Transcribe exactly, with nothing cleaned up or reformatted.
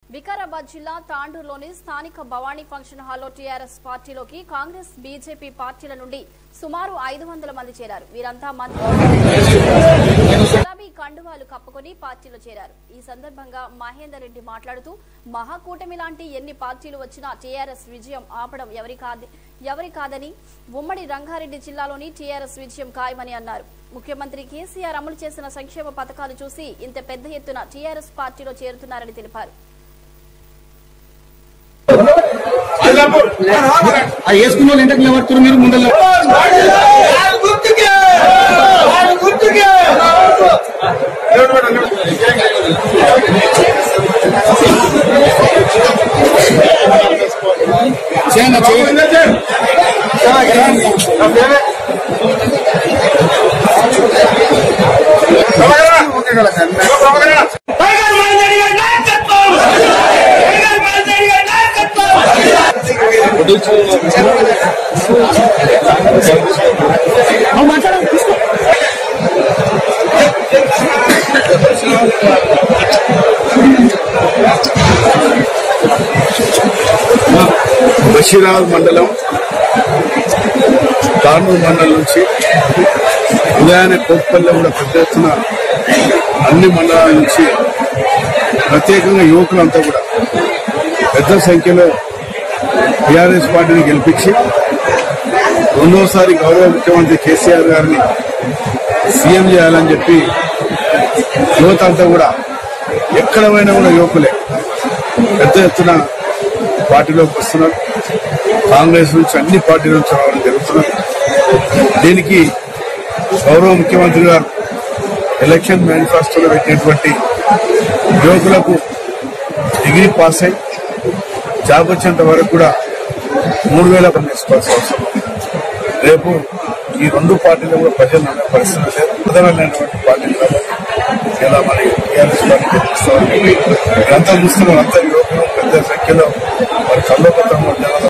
వికారాబాద్ జిల్లా తాండూరులోని స్థానిక భవానీ ఫంక్షన్ హాల్లో టీఆర్ఎస్ పార్టీలోకి కాంగ్రెస్ బీజేపీ పార్టీల నుండి సుమారు ఐదు వందల మంది చేరారు. వీరంతా మంత్రి గులాబీ కండువాలు కప్పుకొని పార్టీలో చేరారు. ఈ సందర్భంగా మహేందర్ రెడ్డి మాట్లాడుతూ మహాకూటమి లాంటి ఎన్ని పార్టీలు వచ్చినా టీఆర్ఎస్ విజయం ఆపడం ఎవరి కాదు ఎవరి కాదని ఉమ్మడి రంగారెడ్డి జిల్లాలోని టీఆర్ఎస్ విజయం ఖాయమని అన్నారు. ముఖ్యమంత్రి కేసీఆర్ అమలు చేసిన సంక్షేమ పథకాలు చూసి ఇంత పెద్ద ఎత్తున టీఆర్ఎస్ పార్టీలో చేరుతున్నారని తెలిపారు. వేసుకున్న వాళ్ళు ఎంతకు నిలబడుతున్నారు మీరు ముందర బషీరాబాద్ మండలం తాండూరు మండలం నుంచి ఉదయాన్నే కోట్పల్లి కూడా పెద్ద ఎత్తున అన్ని మండలాల నుంచి ప్రత్యేకంగా యువకులంతా కూడా పెద్ద సంఖ్యలో టీఆర్ఎస్ పార్టీని గెలిపించి రెండోసారి గౌరవ ముఖ్యమంత్రి కేసీఆర్ గారిని సీఎం చేయాలని చెప్పి యువత అంతా కూడా ఎక్కడ పోయినా కూడా యువకులే పెద్ద ఎత్తున పార్టీలోకి వస్తున్నారు. కాంగ్రెస్ నుంచి అన్ని పార్టీల నుంచి రావడం జరుగుతున్నారు. దీనికి గౌరవ ముఖ్యమంత్రి గారు ఎలక్షన్ మేనిఫెస్టోలో పెట్టినటువంటి యువకులకు డిగ్రీ పాస్ అయి జాబ్ వచ్చేంత వరకు కూడా మూడు వేల తీసుకోవాల్సిన అవసరం. రేపు ఈ రెండు పార్టీలు కూడా ప్రజలు నమ్మే పరిస్థితి లేదు. ప్రధానమైనటువంటి పార్టీలు కాబట్టి ఇలా మరి టీఆర్ఎస్ పార్టీ గెలిపిస్తామని ఇదంతా చూస్తున్న అంతా యువకులు పెద్ద సంఖ్యలో మరి కల్లో